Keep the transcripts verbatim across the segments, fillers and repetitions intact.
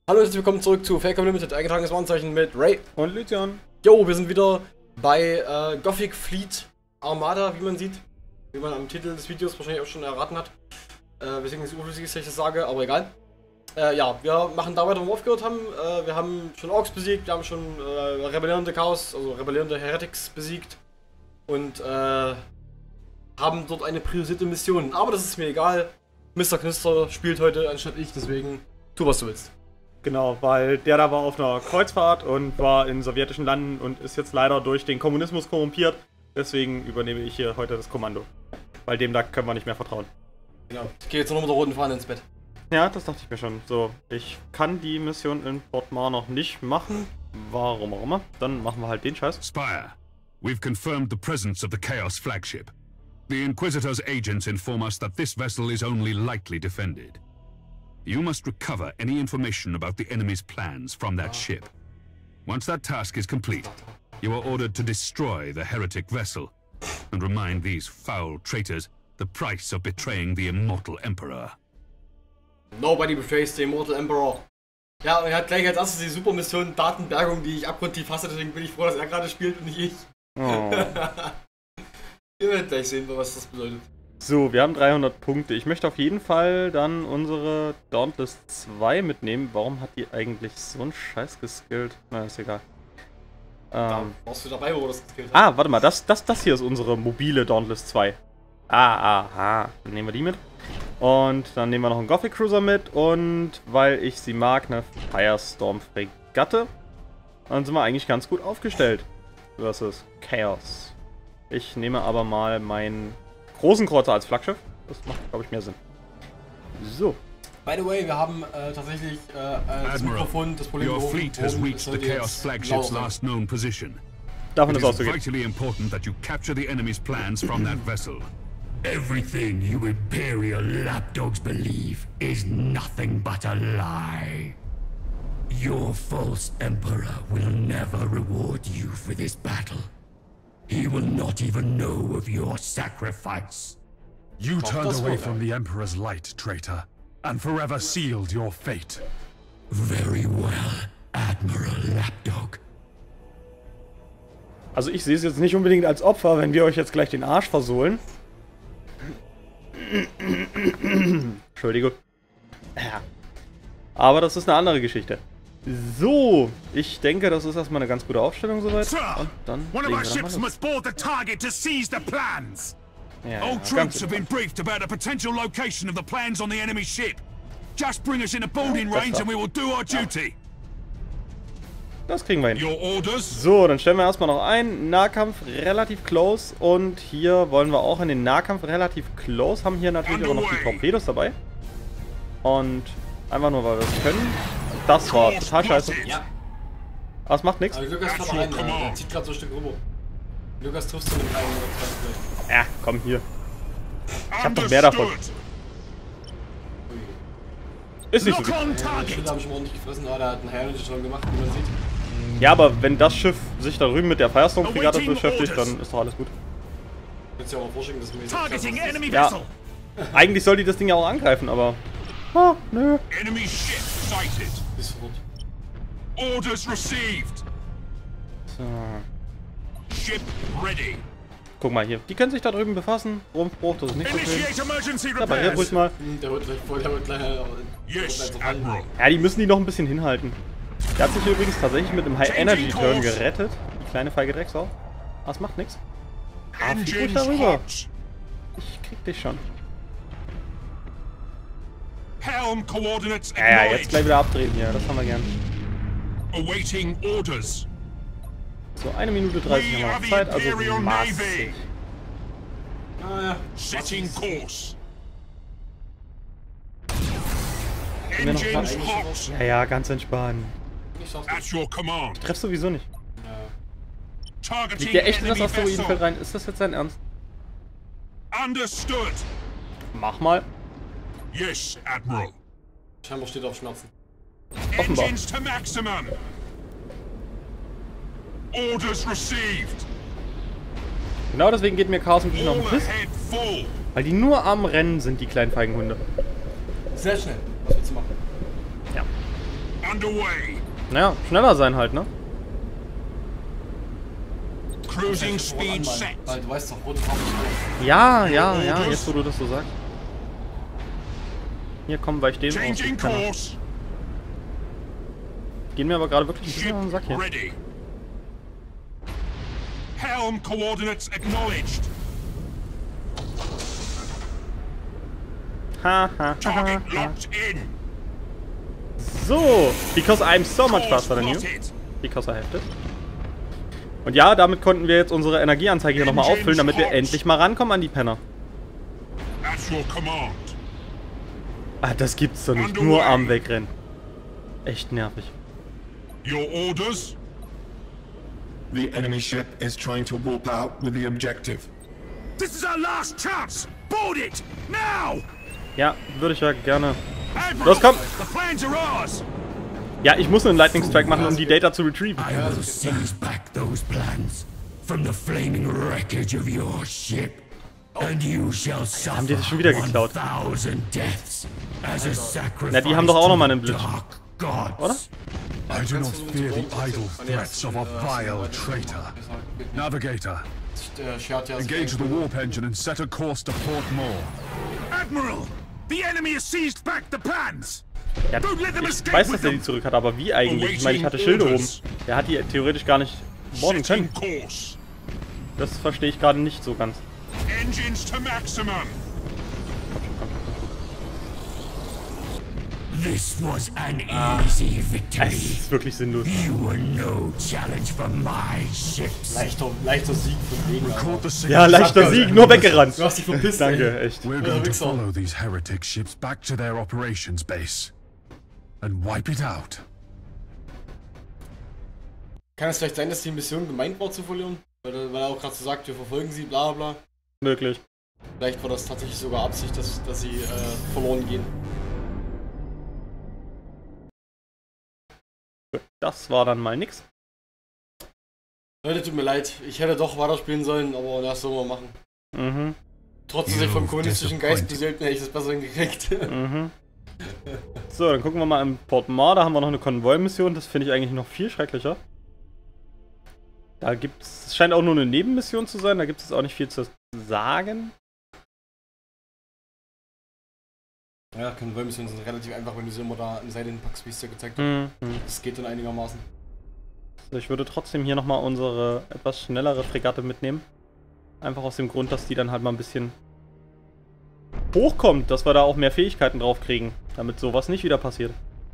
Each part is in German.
Hallo und herzlich willkommen zurück zu Falcom Limited, eingetragenes Warnzeichen mit Ray und Lycian. Jo, wir sind wieder bei äh, Gothic Fleet Armada, wie man sieht. Wie man am Titel des Videos wahrscheinlich auch schon erraten hat. Äh, weswegen es unflüssig ist, dass ich das sage, aber egal. Äh, ja, wir machen da weiter, wo wir aufgehört haben. Äh, wir haben schon Orks besiegt, wir haben schon äh, rebellierende Chaos, also rebellierende Heretics besiegt. Und äh, haben dort eine priorisierte Mission. Aber das ist mir egal. Mister Knister spielt heute anstatt ich, deswegen tu, was du willst. Genau, weil der da war auf einer Kreuzfahrt und war in sowjetischen Landen und ist jetzt leider durch den Kommunismus korrumpiert. Deswegen übernehme ich hier heute das Kommando. Weil dem da können wir nicht mehr vertrauen. Genau. Ich gehe jetzt noch mit der roten Fahne ins Bett. Ja, das dachte ich mir schon. So, ich kann die Mission in Port Mar noch nicht machen. Warum auch immer. Dann machen wir halt den Scheiß. Spire, we've confirmed the presence of the Chaos flagship. The Inquisitor's agents inform us that this vessel is only lightly defended. You must recover any information about the enemy's plans from that ship. Once that task is complete, you are ordered to destroy the heretic vessel and remind these foul traitors the price of betraying the immortal Emperor. Nobody betrays the immortal Emperor. Ja, und er hat gleich als erstes die Supermission Datenbergung, die ich abgrundtief hasse, deswegen bin ich froh, dass er gerade spielt und nicht ich. Oh. Ihr werdet gleich sehen, was das bedeutet. So, wir haben dreihundert Punkte. Ich möchte auf jeden Fall dann unsere Dauntless zwei mitnehmen. Warum hat die eigentlich so einen Scheiß geskillt? Na, ist egal. Da Ähm, warst du dabei, wo wir das geskillt ah, warte mal, das, das, das hier ist unsere mobile Dauntless zwei. Ah, aha. Dann nehmen wir die mit. Und dann nehmen wir noch einen Gothic Cruiser mit. Und weil ich sie mag, eine Firestorm Fregatte. Dann sind wir eigentlich ganz gut aufgestellt. Versus Chaos. Ich nehme aber mal meinen großen Kreuzer als Flaggschiff. Das macht, glaube ich, mehr Sinn. So. By the way, wir haben äh, tatsächlich äh, äh, das Admiral, Mikrofon, das Problem your oben, fleet has oben, reached es the sollte Chaos jetzt flagship's lauter. last known position. Davon It ist is auszugehen. vitally important that you capture the enemy's plans from that vessel. Everything you Imperial lapdogs believe is nothing but a lie. Your false Emperor will never reward you for this battle. He will not even know of your sacrifice. You Doch, turned das away war from the Emperor's light, traitor, and forever sealed your fate. Very well, Admiral Lapdog. Also ich sehe es jetzt nicht unbedingt als Opfer, wenn wir euch jetzt gleich den Arsch versohlen. Entschuldigung. Ja. Aber das ist eine andere Geschichte. So, ich denke, das ist erstmal eine ganz gute Aufstellung soweit. Sir, Und dann one of legen our wir dann mal ships los. must board the target to seize the plans. Ja, All ja, troops ganz have been briefed about the potential location of the plans on the enemy ship. Just bring us in a boarding Das range war- and we will do our duty. Das kriegen wir hin. Your orders? So, dann stellen wir erstmal noch ein. Nahkampf relativ close. Und hier wollen wir auch in den Nahkampf relativ close. Haben hier natürlich aber noch die Torpedos dabei. Und einfach nur, weil wir es können. Das war total scheiße. Ja, Aber es macht nichts. aber Lukas fährt rein, der, der zieht gerade so ein Stück rüber. Lukas triffst du mit einem oder zwei vielleicht. Ja, komm hier. Ich hab doch mehr davon. Ist nicht so Lock wichtig. on Den target. Schild habe ich mir ordentlich gefressen, aber der hat einen High schon gemacht, wie man sieht. Ja, aber wenn das Schiff sich da drüben mit der Firestorm-Fregatte beschäftigt, dann ist doch alles gut. Kannst du ja auch mal vorschicken, dass mir Targeting enemy Ja. vessel. Eigentlich soll die das Ding ja auch angreifen, aber... Ah, nö. Enemy ship sighted. Ist verwirrt. Orders received. So. Ship ready. Guck mal hier. Die können sich da drüben befassen. Rumpfbruch, das ist nicht so schön. Initiate emergency Aber hier ruhig repairs. mal. Hm, der wird gleich voll, der wird gleich. äh, der wird Yes, gleich so fallen. Admiral. Ja, die müssen die noch ein bisschen hinhalten. Der hat sich übrigens tatsächlich mit einem High-Energy-Turn gerettet. Die kleine feige Drecksau. Aber es macht nichts. Ah, flieg ruhig Engines darüber. hot. Ich krieg dich schon. Helm coordinates Ja, ja, jetzt acknowledged. gleich wieder abdrehen hier. Das haben wir gern. Awaiting orders. So, eine Minute dreißig haben wir noch Zeit. Also Imperial massig. Navy. Ah, ja. Setting course. wir noch Engines was? hot. Ja, ja, ganz entspannt. Ich schaff's At your command. Treffst sowieso nicht. Targeting Liegt ja echt in das enemy Asteroidenfeld vessel. rein. Ist das jetzt dein Ernst? Understood. Mach mal. Yes, Admiral. Scheinbar steht er auf Schmerzen. Offenbar. Engines to maximum. Orders received. Genau deswegen geht mir Chaos ein bisschen auf All den Piss. ahead full. Weil die nur am Rennen sind, die kleinen feigen Hunde. Sehr schnell. Was willst du machen? Ja. Underway. Naja, schneller sein halt, ne? Cruising speed set. Weil du weißt doch, rote Farbe. Ja, ja, ja, jetzt wo du das so sagst. Hier, komm, weil ich den Changing course. Gehen mir aber gerade wirklich ein Ship bisschen auf den Sack hier. ready. Helm coordinates acknowledged. Ha, ha, ha, Target ha. locked in. So, because I'm so much Course faster than you. plotted. Because I have it. Und ja, damit konnten wir jetzt unsere Energieanzeige hier nochmal auffüllen, damit wir endlich mal rankommen an die Penner. At your command. Ah, das gibt's doch nicht. Nur Arm wegrennen. Echt nervig. Your orders? The enemy ship is trying to warp out with the objective. This is our last chance. Board it now. Ja, würde ich ja gerne. Admiral, Los, komm! The plans are ours. Ja, ich muss einen Lightning Strike machen, um die Data zu retrieven. I will seize back those plans from the flaming wreckage of your ship. And you shall suffer Haben die das schon wieder geklaut? one thousand deaths as a sacrifice. Na, die haben doch auch noch mal einen Blitz. Dark gods. Oder? I do not fear the idle threats of a vile traitor. Navigator, Der schert ja engage the warp engine and set a course to Port Moore. Admiral, the enemy has seized back the plans. Ja, Don't let them ich escape weiß, with dass er die them. zurück hat, aber wie eigentlich? Ich meine, ich hatte Schilde oben. Der hat die theoretisch gar nicht boarden Setting können. course. Das verstehe ich gerade nicht so ganz. Engines to maximum. This was an easy Es victory. ist wirklich sinnlos. You were no challenge for my ships. leichter, leichter Sieg von wegen. Record the signal. Ja, leichter Sieg, nur weggerannt. Du hast dich verpisst, Danke, echt. We're Ja, going to Wichser. follow these heretic ships back to their operations base and wipe it out. Kann es vielleicht sein, dass die Mission gemeint war zu verlieren? Weil, er- weil er auch gerade so sagt, wir verfolgen sie, bla bla. Möglich. Vielleicht war das tatsächlich sogar Absicht, dass, dass sie äh, verloren gehen. Das war dann mal nix. Leute, tut mir leid, ich hätte doch weiterspielen sollen, aber das soll man machen. Mhm, Trotz dass ich vom You've kommunistischen Geist disappointed. beseelt, hätte ich das besser hingekriegt. mhm. So, dann gucken wir mal im Port Moore. Da haben wir noch eine Konvoi-Mission. Das finde ich eigentlich noch viel schrecklicher. Da gibt es, es scheint auch nur eine Nebenmission zu sein. Da gibt es auch nicht viel zu sagen. Ja, Konvoi-Missionen sind relativ einfach, wenn du sie immer da an die Seite hinpackst, wie ich es dir gezeigt habe. Mhm. Das geht dann einigermaßen. So, ich würde trotzdem hier nochmal unsere etwas schnellere Fregatte mitnehmen. Einfach aus dem Grund, dass die dann halt mal ein bisschen hochkommt, dass wir da auch mehr Fähigkeiten drauf kriegen, damit sowas nicht wieder passiert.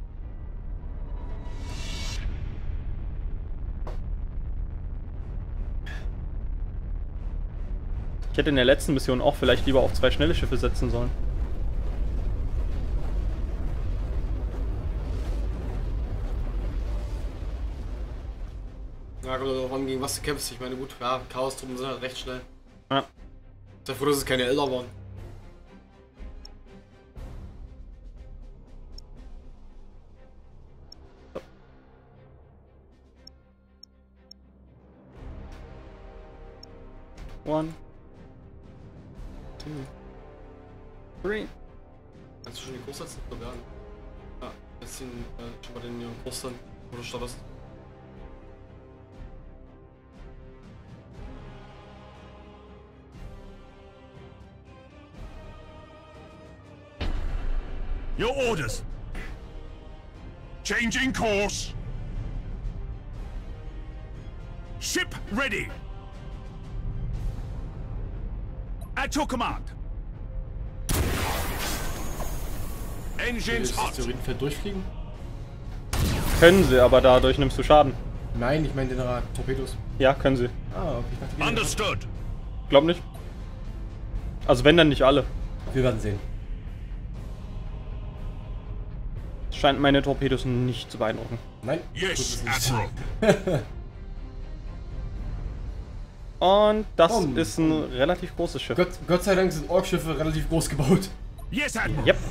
Ich hätte in der letzten Mission auch vielleicht lieber auf zwei schnelle Schiffe setzen sollen. Ja, kommt darauf an, gegen was du kämpfst. Ich meine, gut, ja, Chaos-Truppen sind halt recht schnell. Ja. Dafür, dass es keine Elder waren. One. Two. Three. Kannst du schon den Kurs setzen? Oder werden? Ja, jetzt den, äh, schon mal den äh, Kurs dann, wo du startest. Your orders. Changing course. Ship ready. At your command. Engines Willst du das hot. Theorienfeld durchfliegen? Können sie, aber dadurch nimmst du Schaden. Nein, ich meine den äh, Torpedos. Ja, können sie. Ah, okay, ich dachte, wir- Understood. Glaub nicht. Also wenn, dann nicht alle. wir werden sehen. Scheint meine Torpedos nicht zu beeindrucken. Nein? Yes, tut es nicht. Admiral. Und das Um, ist ein relativ großes Schiff. Gott, Gott sei Dank sind Ork-Schiffe relativ groß gebaut. Yes, Admiral. Yep.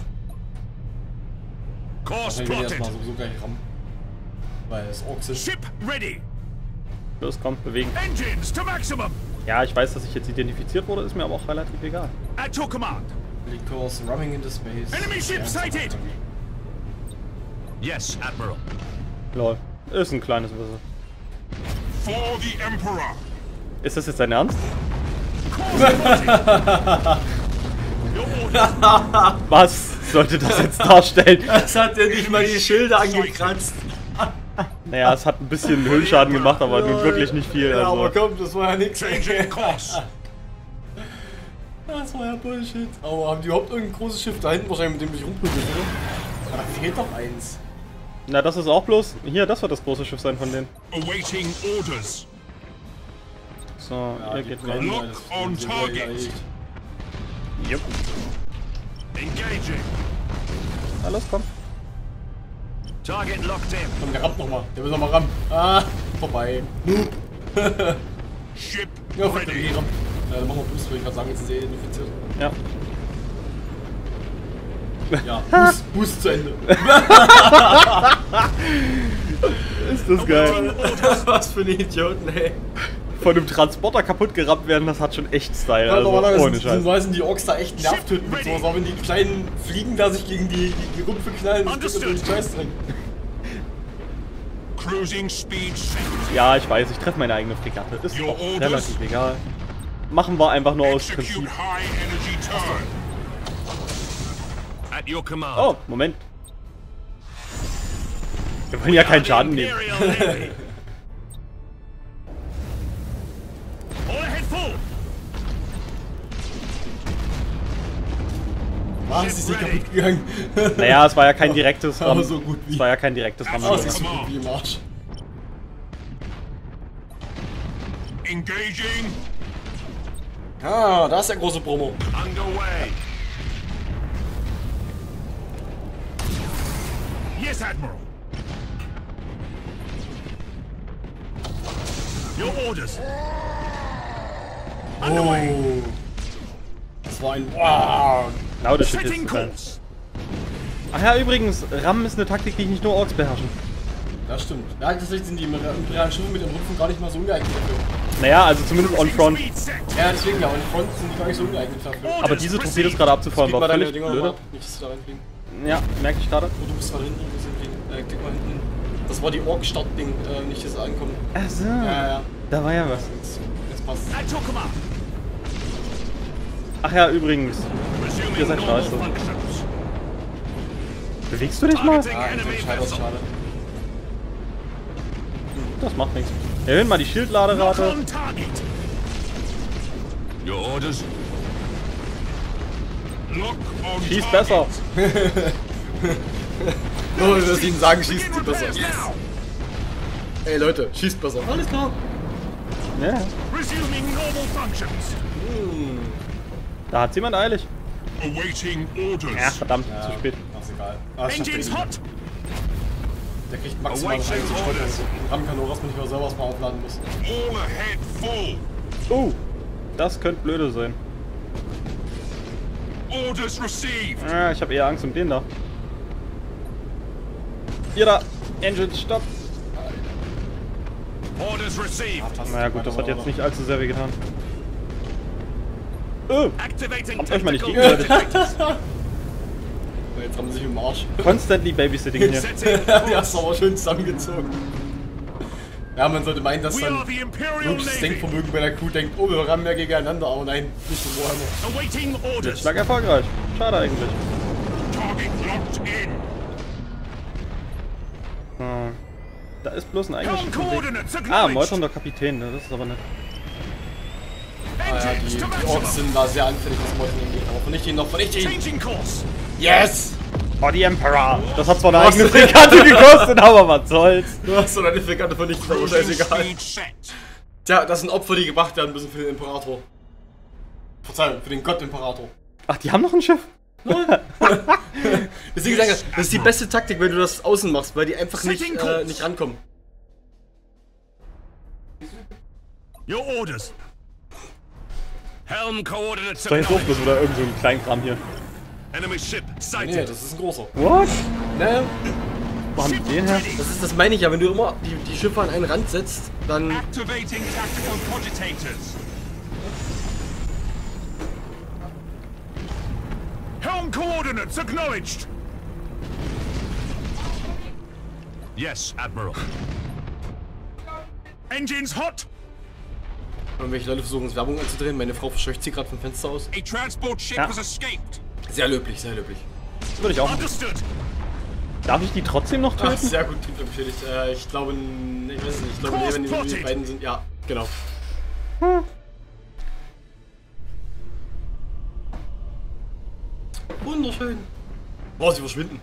Course Wahrscheinlich werden die erstmal plotted. sowieso gleich rammen. Weil es Orks sind. Ship ready. Los, komm, bewegen. Engines to maximum. Ja, ich weiß, dass ich jetzt identifiziert wurde, ist mir aber auch relativ egal. At your command. Because running into space. Enemy ship sighted. Yes, Admiral. Lol. Ist ein kleines Wissel. For the Emperor. Ist das jetzt dein Ernst? Was sollte das jetzt darstellen? Das hat ja nicht mal die Schilder angekratzt. Naja, es hat ein bisschen Höhlenschaden gemacht, aber nun wirklich nicht viel. Ja, aber Also. komm, das war ja nix. Changing course. Das war ja Bullshit. Aber haben die überhaupt irgendein großes Schiff da hinten wahrscheinlich, mit dem ich rumprügeln, oder? Da fehlt doch eins. Na, das ist auch bloß. Hier, das wird das große Schiff sein von denen. Awaiting orders. So, Ja, ihr die geht brennen rein. Lock alles. on Die sind target. erledigt. Jupp. Engaging. Alles komm. Target locked in. Komm, der rammt nochmal. Der will nochmal rammen. Ah, vorbei. Noob. Ship Ja, fett, ready. der rammt. Ja, dann machen wir Boost, würde ich gerade sagen, jetzt sind sie infiziert. Ja. Ja, Boost, Boost zu Ende. Ist das geil. Was für ein Idioten, ey. Von einem Transporter kaputt gerammt werden, das hat schon echt Style. Ja, Also, normalerweise ohne sind, Scheiß. sind, sind die Orks da echt nervtötend mit sowas, aber wenn die kleinen Fliegen da sich gegen die, die, die Rumpfe knallen, das ist natürlich Scheiß drin. Cruising speed set. Ja, ich weiß, ich treffe meine eigene Fregatte. Ist Your auch orders? relativ egal. Machen wir einfach nur aus Execute Prinzip. high energy turn. At your command. Oh, Moment. Wir wollen ja keinen Schaden nehmen. Imperial Navy. All ahead full. Was, ist nicht kaputt gegangen? Naja, es war ja kein direktes Aber Ram. so gut wie. Es war ja kein direktes Ram. Aber es ist so gut wie im Arsch. Engaging. Ah, da ist der große Promo. Underway. Yes, Admiral. Your orders. Underway. Oh. Das war ein... Wow. Genau, das steht Setting jetzt rein. course. Ach ja, übrigens, Ram ist eine Taktik, die nicht nur Orks beherrschen. Das stimmt. Ja, tatsächlich sind die imperialen Schiffe mit den Rümpfen gar nicht mal so ungeeignet dafür. Naja, also zumindest on front. Speed set. Ja, deswegen ja, und die Front sind die gar nicht so ungeeignet dafür. Aber diese Torpedos gerade abzufahren Klick war mal deine völlig Dinger blöde. mal ab, nicht dass du da reinfliegen. Ja, merke ich gerade. Oh, du bist gerade hinten, du bist hinten. Äh, klick mal hinten. Das war die Ork-Start-Ding, äh, nicht das Ankommen. Ach so, Ja, ja, ja. da war ja was. Jetzt, jetzt passt. At your command. Ach ja, übrigens. Resuming Ihr seid normal scheiße. functions. Bewegst du dich mal? Targeting Ah, enemy schade, vessel. schade. Das macht nichts. Erhöhen mal die Lock Schildladerate. on target. Your orders. Lock on Schieß target. besser. Nur, dass ich ihnen sagen, schießt Begin sie besser. repairs now. Ey Leute, schießt besser. Alles klar. Ja, Resuming normal functions. da hat's jemand eilig. Awaiting orders. Ja, verdammt, Ja, zu spät. Ach, ist egal. Ah, das schafft Engines der eh. hot. Der kriegt maximal noch Awaiting eins Stück. orders. Und Ram kann nur was man nicht mal selber was mal aufladen muss. All ahead full. Oh, das könnte blöde sein. Orders received. Ah, ich habe eher Angst um den da. Ihr da, Engine, stopp. Orders received. Naja gut, das hat jetzt nicht allzu sehr weh getan. Oh, Activating habt euch mal nicht tactical gegenseitig. Jetzt haben sie sich im Arsch. Constantly Babysitting hier. Setting Die hast du aber schön zusammengezogen. Ja, man sollte meinen, dass We dann are the Imperial Lukes Navy. Denkvermögen bei der Crew denkt, oh, wir rammen ja gegeneinander, aber nein, nicht so Warhammer. Awaiting orders. Schlag erfolgreich. Schade eigentlich. Target locked in. Hm. Da ist bloß ein eigenes Helm Schiff im Weg. coordinates Ah, acknowledged. meuternder Kapitän, ne, das ist aber nett. Ah, ja, die, Engines to die Orks maximum. sind da sehr anfällig, was Meutern angeht. Aber vernicht ihn noch, vernicht ihn! Changing course. Yes! Oh, die Emperor! Das hat zwar eine Was? eigene Fregatte gekostet, aber was soll's. Du hast so deine Fregatte vernichtet, aber Cruising scheißegal. speed set. Tja, das sind Opfer, die gebracht werden müssen für den Imperator. Verzeihung, für den Gott-Imperator. Ach, die haben noch ein Schiff? Deswegen sage ich, das ist die beste Taktik, wenn du das außen machst, weil die einfach nicht, äh, nicht rankommen. Your orders. Helm coordinates Das war jetzt auch acknowledged. bloß wieder irgend so ein Kleinkram hier. Enemy ship Nee, sighted. das ist ein großer. What? Ne? Wo haben die den her? Das ist, das meine ich ja, wenn du immer die, die Schiffe an einen Rand setzt, dann... Activating tactical cogitators. Helm coordinates acknowledged. Yes, Admiral. Engines hot! Irgendwelche Leute versuchen es Werbung anzudrehen. Meine Frau verscheucht sie gerade vom Fenster aus. A transport ship Ja. has escaped. Sehr löblich, sehr löblich. Das würde ich auch machen. Understood. Darf ich die trotzdem noch Ach, töten? sehr gut, Triebwerk beschädigt. Äh, ich glaube, n- ich weiß nicht, ich glaube, nee, wenn die, die beiden sind, ja, genau. Hm. Wunderschön. Oh, sie verschwinden.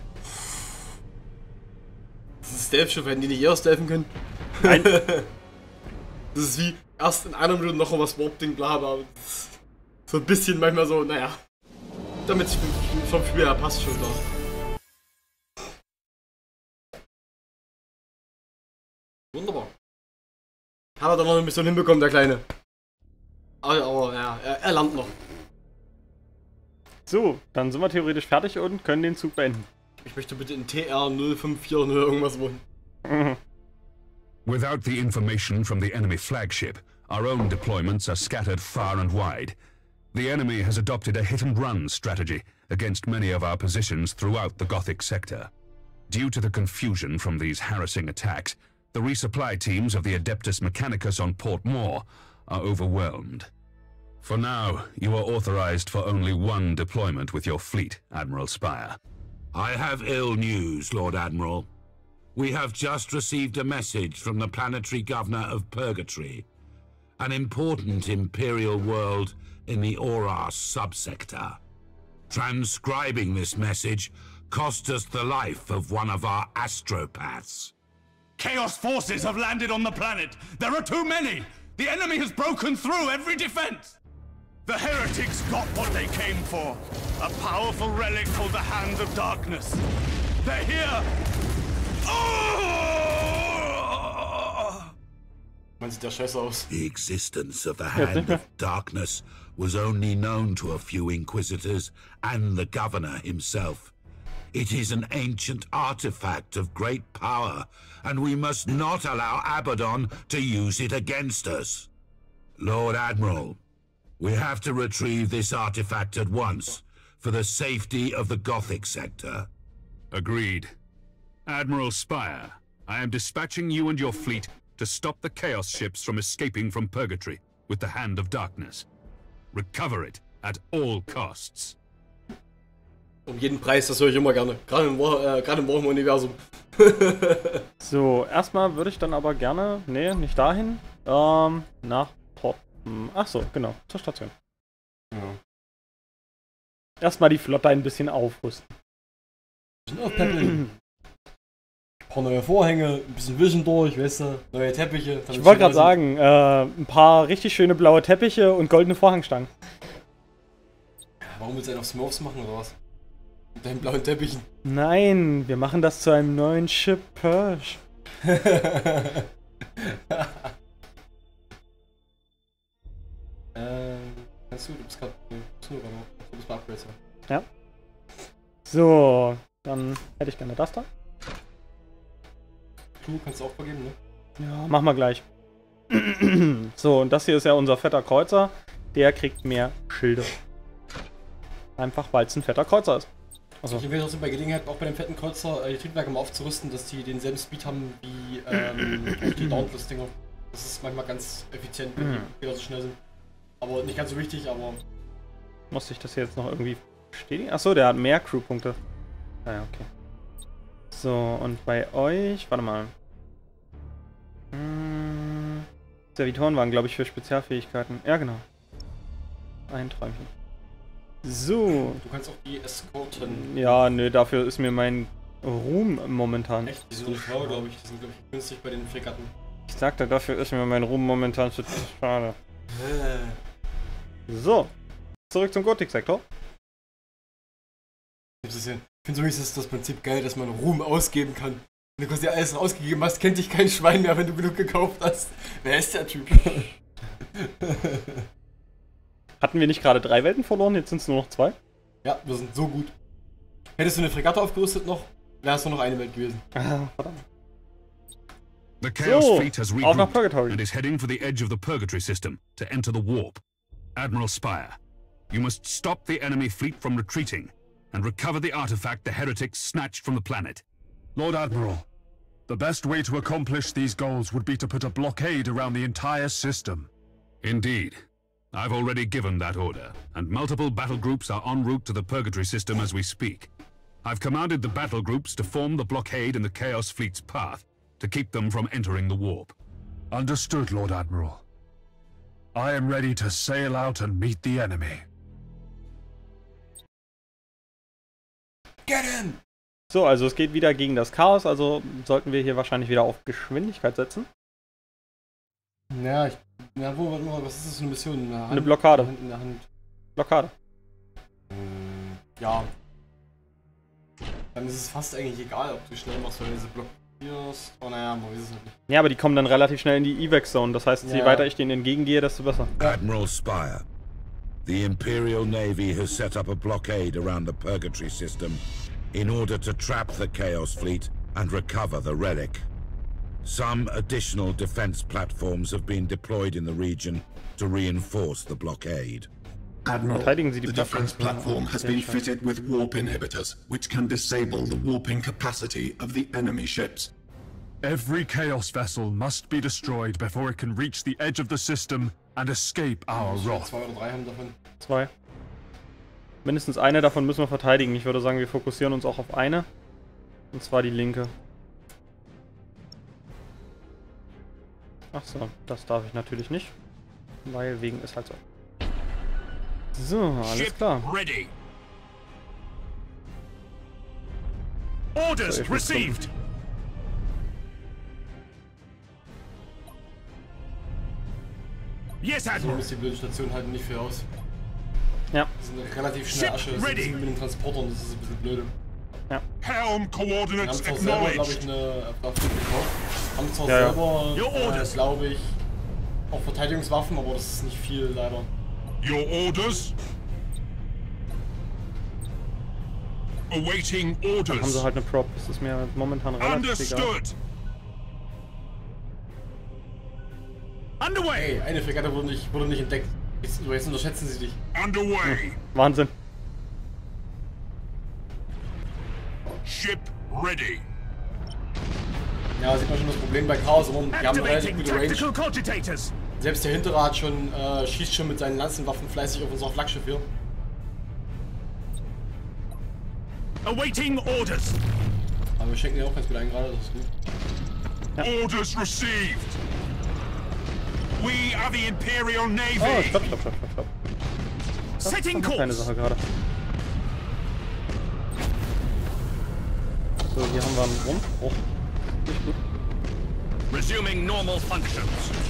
Das ist ein Stealth-Schiff, hätten die nicht eher stealthen können? Nein. Das ist wie, erst in einer Minute noch was Warp-Ding, bla bla. So ein bisschen manchmal so, naja. Damit es vom Spiel her passt schon da. Wunderbar. Hat er doch noch eine Mission hinbekommen, der Kleine. Aber, aber ja, er, er lernt noch. So, dann sind wir theoretisch fertig und können den Zug beenden. Ich möchte bitte in T R null fünf vier oder irgendwas wohnen. Mhm. Without the information from the enemy flagship, our own deployments are scattered far and wide. The enemy has adopted a hit-and-run strategy against many of our positions throughout the Gothic sector. Due to the confusion from these harassing attacks, the resupply teams of the Adeptus Mechanicus on Port Moore are overwhelmed. For now, you are authorized for only one deployment with your fleet, Admiral Spire. I have ill news, Lord Admiral. We have just received a message from the planetary governor of Purgatory, an important Imperial world in the Oras subsector. Transcribing this message cost us the life of one of our astropaths. Chaos forces have landed on the planet. There are too many. The enemy has broken through every defense. The heretics got what they came for. A powerful relic called the Hands of Darkness. They're here. Oh! Man sieht ja scheiße aus. The existence of the Hand of Darkness was only known to a few Inquisitors and the Governor himself. It is an ancient artifact of great power, and we must not allow Abaddon to use it against us. Lord Admiral, we have to retrieve this artifact at once, for the safety of the Gothic sector. Agreed. Admiral Spire, I am dispatching you and your fleet to stop the Chaos ships from escaping from Purgatory with the Hand of Darkness. Recover it at all costs. Um jeden Preis, das höre ich immer gerne. Gerade im, War, äh, gerade im Warhammer-Universum. So, erstmal würde ich dann aber gerne, nee, nicht dahin, ähm, nach Port. Ach so, genau, zur Station. Ja. Erstmal die Flotte ein bisschen aufrüsten. Ein paar neue Vorhänge, ein bisschen Vision durch, weißt du, neue Teppiche. Ich wollte gerade sagen, äh, ein paar richtig schöne blaue Teppiche und goldene Vorhangstangen. Warum willst du einen auf Smurfs machen oder was? Mit deinen blauen Teppichen. Nein, wir machen das zu einem neuen Ship Purge. Ähm, kannst du, du bist gerade, du bist nur noch, du bist bei Upgrades, ja. Ja. So, dann hätte ich gerne das da. Du kannst du auch vergeben, ne? Ja, machen wir gleich. So, und das hier ist ja unser fetter Kreuzer. Der kriegt mehr Schilde. Einfach, weil es ein fetter Kreuzer ist. Also ich empfehle trotzdem bei Gelegenheit auch bei dem fetten Kreuzer äh, die Triebwerke mal aufzurüsten, dass die denselben Speed haben wie ähm, die Dauntless-Dinger. Das ist manchmal ganz effizient, wenn die wieder so schnell sind. Aber nicht ganz so wichtig, aber... Muss ich das hier jetzt noch irgendwie bestätigen? Achso, der hat mehr Crewpunkte. Ah ja, okay. So, und bei euch... Warte mal. Hm, Servitoren waren, glaube ich, für Spezialfähigkeiten. Ja, genau. Ein Träumchen. So. Du kannst auch die Eskorten... Ja, nö, dafür ist mir mein Ruhm momentan... Echt? Die sind so teuer, glaube ich. Die sind, glaube ich, günstig bei den Fregatten. Ich sagte, dafür ist mir mein Ruhm momentan zu schade. Äh. So. Zurück zum Gothic-Sektor. Ich finde so ist das Prinzip geil, dass man Ruhm ausgeben kann. Wenn du quasi alles ausgegeben hast, kennt dich kein Schwein mehr, wenn du genug gekauft hast. Wer ist der Typ? Hatten wir nicht gerade drei Welten verloren? Jetzt sind es nur noch zwei? Ja, wir sind so gut. Hättest du eine Fregatte aufgerüstet noch, wäre es nur noch eine Welt gewesen. Ah, verdammt. The Chaos So, fleet has auf nach regrouped Purgatory. and is heading for the edge of the Purgatory system to enter the warp. Admiral Spire, you must stop the enemy fleet from retreating and recover the artifact the heretics snatched from the planet. Lord Admiral, The best way to accomplish these goals would be to put a blockade around the entire system. Indeed. I've already given that order, and multiple battle groups are en route to the Purgatory system as we speak. I've commanded the battle groups to form the blockade in the Chaos Fleet's path, to keep them from entering the warp. Understood, Lord Admiral. I am ready to sail out and meet the enemy. Get him! So, also es geht wieder gegen das Chaos, also sollten wir hier wahrscheinlich wieder auf Geschwindigkeit setzen. Ja, ich, na wo, warte mal, was ist das für eine Mission? In der Hand, Eine Blockade. In der Hand. Blockade. Hm, ja. Dann ist es fast eigentlich egal, ob du schnell machst, weil du diese blockierst. Oh naja, man weiß es nicht. Ja, aber die kommen dann relativ schnell in die Evac-Zone, das heißt, je Ja. weiter ich denen entgegengehe, desto besser. Admiral Spire, the Imperial Navy has set up a blockade around the Purgatory system in order to trap the Chaos Fleet and recover the relic. Some additional defense platforms have been deployed in the region to reinforce the blockade. Admiral, Verteidigen Sie die the defense Plattform. platform has been fitted with warp inhibitors, which can disable the warping capacity of the enemy ships. Every Chaos vessel must be destroyed before it can reach the edge of the system and escape our wrath. Zwei oder drei haben davon. Zwei. Mindestens eine davon müssen wir verteidigen. Ich würde sagen, wir fokussieren uns auch auf eine. Und zwar die linke. Ach so, das darf ich natürlich nicht. Weil wegen ist halt so. So, alles klar. Ready. Orders So, ich muss received. Yes, So Admiral. muss die blöde Station halt nicht viel aus. Ja. Die sind relativ schnell Ship Asche, das ist ready. mit den Transportern, das ist ein bisschen blöde. Helm Wir coordinates haben zwar selber, glaube ich, acknowledged. eine Waffe gekauft. Haben zwar Ja, ja. selber, Your äh, orders. glaube ich, auch Verteidigungswaffen, aber das ist nicht viel, leider. Your orders. Awaiting Dann haben orders. sie halt eine Prop. Das ist mir momentan relativ egal. Understood. Underway. Hey, eine Fregatte wurde nicht, wurde nicht entdeckt. Jetzt, jetzt unterschätzen sie dich. Underway. Wahnsinn. Ship ready. Ja, sieht man schon das Problem bei Chaos, aber wir haben relativ Activating gute Range. tactical cogitators. Selbst der hintere hat schon, äh, schießt schon mit seinen Lanzenwaffen fleißig auf unser Flaggschiff hier. Awaiting orders. Aber wir schenken ja auch ganz gut ein gerade, das ist gut. Orders received. We are the Imperial Oh, Navy. stopp, stopp, stopp, stopp, stopp. Das ist Setting eine kleine course. Sache gerade. So, hier haben wir einen Rumpf. Oh, nicht gut. Resuming normal functions.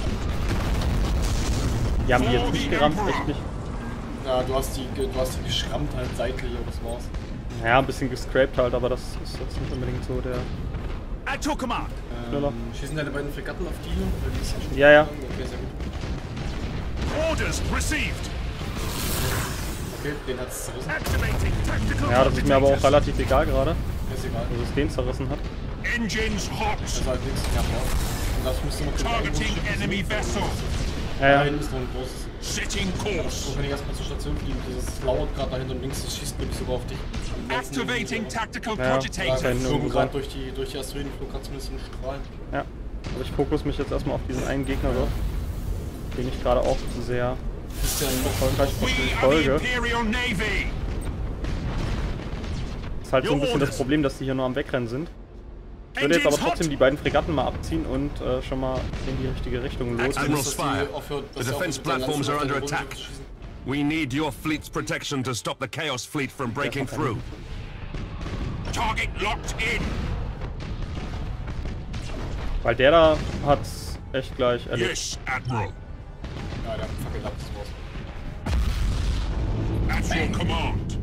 Die haben die jetzt nicht gerammt, echt nicht. Ja, du hast die, ge- du hast die geschrammt halt seitlich, aber das war's. Ja, ein bisschen gescraped halt, aber das ist jetzt nicht unbedingt so der... At your command. Schneller. Ähm, schießen deine beiden Fregatten auf die hier? Weil die ist schon Ja, ja. Okay, sehr gut. Orders received. Okay, den hat's zerrissen. Activating tactical Ja, das ist mir aber auch cogitators. relativ egal gerade, Ist egal. dass es den zerrissen hat. Engines hot. Das ist halt nichts. Ja, und das müsste man Targeting enemy vessel. Ja, Da ja. hinten ist noch ein großes. Setting So course. kann ich erstmal zur Station fliegen. Das lauert gerade da hinten und links, das schießt glaube ich sogar auf dich. Activating tactical Ja, cogitators. da Ich hinten flogen irgendwo gerade sein. durch die, durch die Asteroidenflug, gerade zumindest einen Strahl. Ja. Also ich fokus mich jetzt erstmal auf diesen einen Gegner dort, den ich gerade auch sehr Ist ja noch erfolgreich We are the verfolge. Imperial Navy. Ist halt so ein Your bisschen das orders. Problem, dass die hier nur am Wegrennen sind. Ich würde jetzt aber Engines trotzdem hot. die beiden Fregatten mal abziehen und äh, schon mal in die richtige Richtung los. Admiral dass die Spire, aufhört, dass the sie defense aufhört, mit seinen platforms are Lanzen under auf den Boden attack. zu schießen. We need your fleet's protection to stop the Chaos Fleet from breaking okay. through. Target locked in. Weil der da hat's echt gleich erledigt. Yes, Admiral. Ja, der hat fucking ab, das war's. At your command.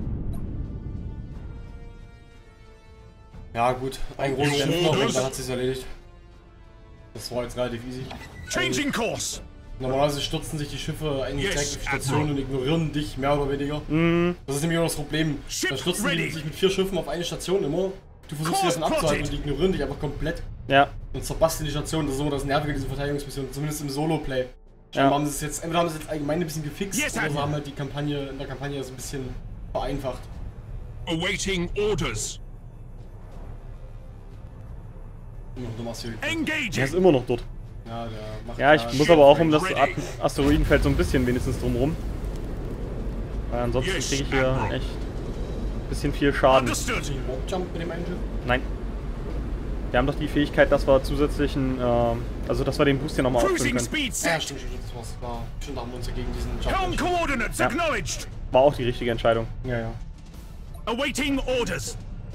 Ja, gut. Ein großes Your Schiff noch und orders? dann hat sich's erledigt. Das war jetzt relativ easy. Changing course. Normalerweise stürzen sich die Schiffe eigentlich Yes, direkt auf die Station Admiral. und ignorieren dich, mehr oder weniger. Mhm. Das ist nämlich auch das Problem. Ship Da stürzen ready. die sich mit vier Schiffen auf eine Station immer. Du versuchst sie Course davon abzuhalten und plotted. die ignorieren dich einfach komplett Ja, und zerbasteln die Station. Das ist immer das Nervige dieser Verteidigungsmission, zumindest im Solo-Play. Scheinbar Ja. haben sie es jetzt, entweder haben sie es jetzt allgemein ein bisschen gefixt Yes, oder sie Admiral. haben halt die Kampagne, in der Kampagne so ein bisschen vereinfacht. Awaiting orders. Der Engaging. ist immer noch dort. Ja, der macht Ja, ich da- muss aber auch um das Asteroidenfeld so ein bisschen wenigstens drumrum. Weil ansonsten Yes, kriege ich hier Admiral. echt ein bisschen viel Schaden. Understood. Warp-Jump mit dem einen Schiff? Nein. Wir haben doch die Fähigkeit, dass wir zusätzlichen, ähm, also dass wir den Boost hier nochmal auffüllen Cruising können. Speed Ja, set. stimmt, stimmt, das war's. War schon, da haben wir uns ja gegen diesen Helm Jump. coordinates Ja. acknowledged. War auch die richtige Entscheidung. Ja, ja. Awaiting orders.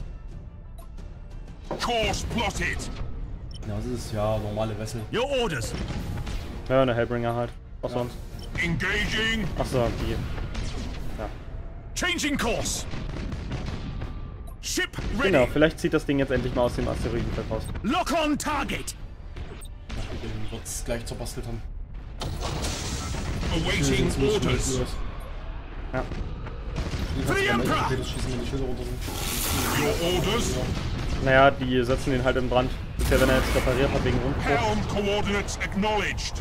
Course plotted. Ja, das ist ja normale Wessel. Your orders. Ja, eine Hellbringer halt. Was Ja. sonst? Engaging. Achso, die. Ja. Changing course. Ship ready. Genau, vielleicht zieht das Ding jetzt endlich mal aus dem Asteroidenfeld raus. Lock on target. Den wird's gleich zerbastelt haben. Awaiting Jetzt muss ich orders. schnell Ja. For the Emperor. Okay, das schießen, wenn die Schilder runter sind. Your orders. Naja, die setzen den halt in Brand. Bisher, wenn er jetzt repariert hat wegen Rundflug. Helm coordinates acknowledged.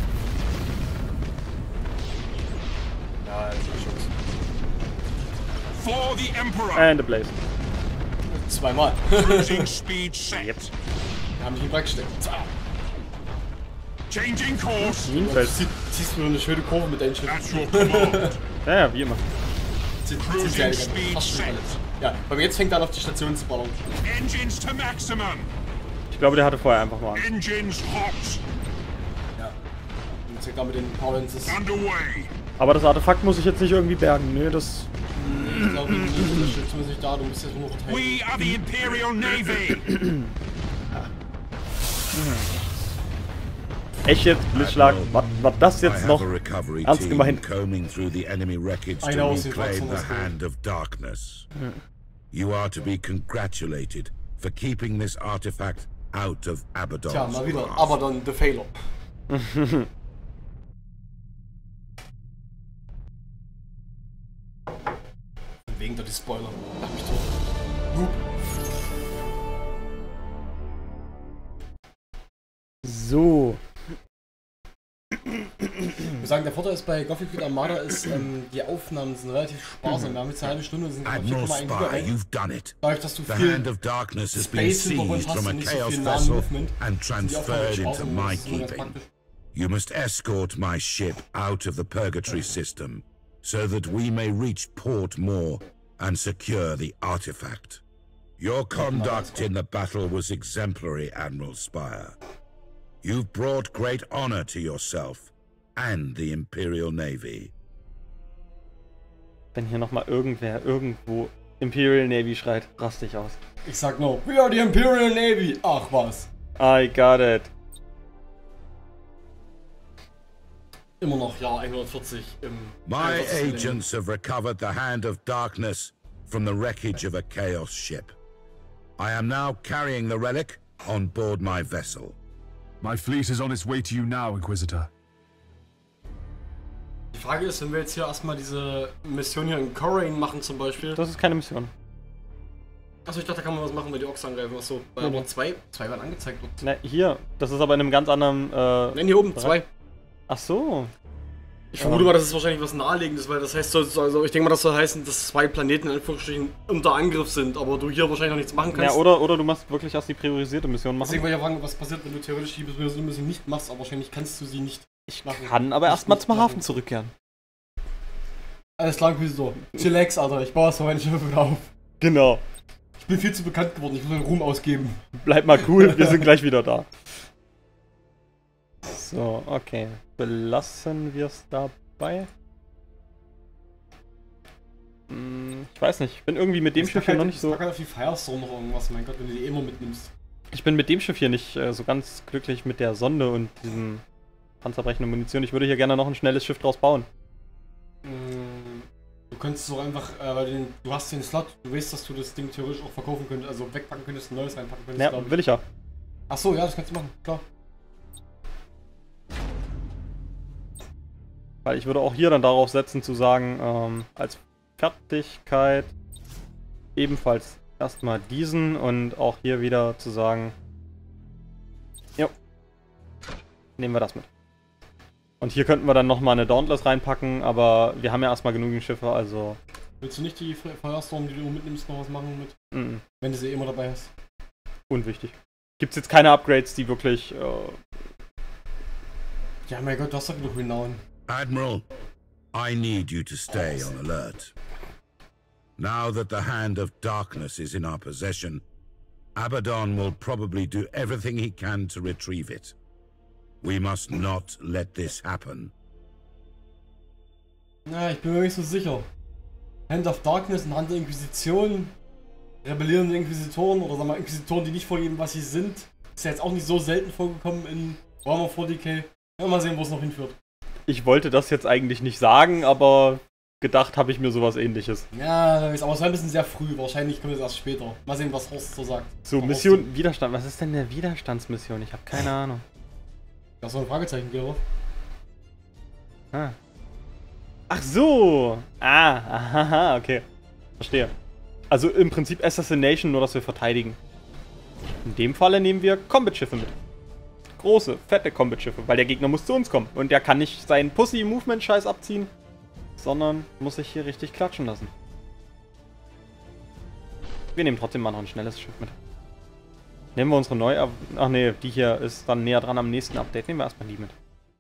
Ja, das ist schon. For the Emperor. And a blaze. Zweimal. Cruising speed set. Yep. Wir haben dich im Dreck gesteckt. Changing course. Minenfeld. Zieh, ziehst du nur eine schöne Kurve mit deinen Schiffen. At your command. Ja, ja, wie immer. Zieh- zieh- Cruising zieh- zieh- speed fast schon set. alles. Ja, aber jetzt fängt er an auf die Station zu ballern. Engines to maximum. Ich glaube, der hatte vorher einfach mal Angst. Engines hot. Ja. Und jetzt fängt er mit den Power Lenses. Underway. Aber das Artefakt muss ich jetzt nicht irgendwie bergen. Nee, das. Ich glaube, nicht, das steht zumindest nicht da, du musst jetzt nur noch verteidigen. We are the Imperial Navy. Echt jetzt? Blitzschlag? Was war das I jetzt have noch? a recovery Ernst team gemeint. combing through the enemy wreckage I to know, sie reclaim wachsen the das Ding. Hand of Darkness. You are to be congratulated for keeping this artifact out of Abaddon's Tja, mal wieder. grasp. Aber dann The Failer. Wegen der die Spoiler. Lach mich tot. Hup. So. Ich muss sagen, der Vorteil ist bei Gothic Fleet Armada ist, ähm, die Aufnahmen sind relativ sparsam. Wir haben jetzt eine halbe Stunde, sind Admiral vier Komma eins Spy, Gigabyte. you've done it. Dadurch, dass du The viel Hand of Darkness has been Space Hintergrund seized hast from a und nicht so Chaos viel nahen vessel Movement, and sind die Aufnahmen transferred sparsam into und my das ist immer ganz keeping. praktisch. You must escort my ship out of the Purgatory system so that we may reach Port Moore and secure the artifact. Your conduct in the battle was exemplary, Admiral Spire. You've brought great honor to yourself and the Imperial Navy. Wenn hier nochmal irgendwer irgendwo Imperial Navy schreit, raste ich aus. Ich sag nur, we are the Imperial Navy. Ach was. I got it. Immer noch Jahr hundertvierzig im My einundzwanzigsten Leben. agents have recovered the Hand of Darkness from the wreckage of a Chaos ship. I am now carrying the relic on board my vessel. My fleet is on its way to you now, Inquisitor. Die Frage ist, wenn wir jetzt hier erstmal diese Mission hier in Corraine machen zum Beispiel. Das ist keine Mission. Achso, ich dachte, da kann man was machen, wenn die Ochs angreifen. Achso, weil Nee, aber nee. zwei, zwei werden angezeigt. Wird. Na, hier. Das ist aber in einem ganz anderen. Äh, Nein, hier oben, zwei. Ach so. Ich vermute mal, das ist wahrscheinlich was Naheliegendes, weil das heißt, also ich denke mal, das soll heißen, dass zwei Planeten in Anführungsstrichen unter Angriff sind, aber du hier wahrscheinlich noch nichts machen kannst. Ja, oder, oder du machst wirklich erst die priorisierte Mission machen. Deswegen wollte ich ja fragen, was passiert, wenn du theoretisch die Mission nicht machst, aber wahrscheinlich kannst du sie nicht Ich machen. kann aber Nicht- erstmal nicht zum machen. Hafen zurückkehren. Alles klar, wie so. Chillax, Alter, ich baue es für meine Schiffe wieder auf. Genau. Ich bin viel zu bekannt geworden, ich muss meinen Ruhm ausgeben. Bleib mal cool, wir sind gleich wieder da. So, okay. Belassen wir es dabei. Hm, ich weiß nicht, ich bin irgendwie mit dem Schiff hier noch nicht so... Ich auf die Firestorm noch irgendwas, mein Gott, wenn du die immer mitnimmst. Ich bin mit dem Schiff hier nicht äh, so ganz glücklich mit der Sonde und diesem panzerbrechenden Munition. Ich würde hier gerne noch ein schnelles Schiff draus bauen. Mm, Du könntest doch einfach, äh, weil du, den, du hast den Slot, du weißt, dass du das Ding theoretisch auch verkaufen könntest, also wegpacken könntest, ein neues reinpacken könntest, Ja, glaub ich. will ich ja. Achso, ja, das kannst du machen, klar. Weil ich würde auch hier dann darauf setzen zu sagen, ähm, als Fertigkeit ebenfalls erstmal diesen und auch hier wieder zu sagen, jo, nehmen wir das mit. Und hier könnten wir dann nochmal eine Dauntless reinpacken, aber wir haben ja erstmal genügend Schiffe, also... Willst du nicht die Firestorm, die du mitnimmst, noch was machen mit? Mm, Wenn du sie immer dabei hast. unwichtig. gibt es jetzt keine Upgrades, die wirklich... Äh ja, mein Gott, du hast doch genug Renown. Admiral, I need you to stay on alert. Now that the Hand of Darkness is in our possession, Abaddon will probably do everything he can to retrieve it. We must not let this happen. Na, ich bin mir nicht so sicher. Hand of Darkness und Hand der Inquisition, rebellierende Inquisitoren oder sagen wir Inquisitoren, die nicht vorgeben, was sie sind, ist ja jetzt auch nicht so selten vorgekommen in Warhammer forty K. Ja, mal sehen, wo es noch hinführt. Ich wollte das jetzt eigentlich nicht sagen, aber gedacht habe ich mir sowas Ähnliches. Ja, aber es war ein bisschen sehr früh. Wahrscheinlich kommt es erst später. Mal sehen, was Horst so sagt. So, Horst Mission so. Widerstand. Was ist denn eine Widerstandsmission? Ich habe keine Ahnung. Da ist so ein Fragezeichen, Gerolf. Ah. Ach so! Ah, aha, okay. Verstehe. Also im Prinzip Assassination, nur dass wir verteidigen. In dem Falle nehmen wir Combat-Schiffe mit. Große, fette Combat-Schiffe, weil der Gegner muss zu uns kommen. Und der kann nicht seinen Pussy-Movement-Scheiß abziehen, sondern muss sich hier richtig klatschen lassen. Wir nehmen trotzdem mal noch ein schnelles Schiff mit. Nehmen wir unsere neue... Ach nee, die hier ist dann näher dran am nächsten Update. Nehmen wir erstmal die mit.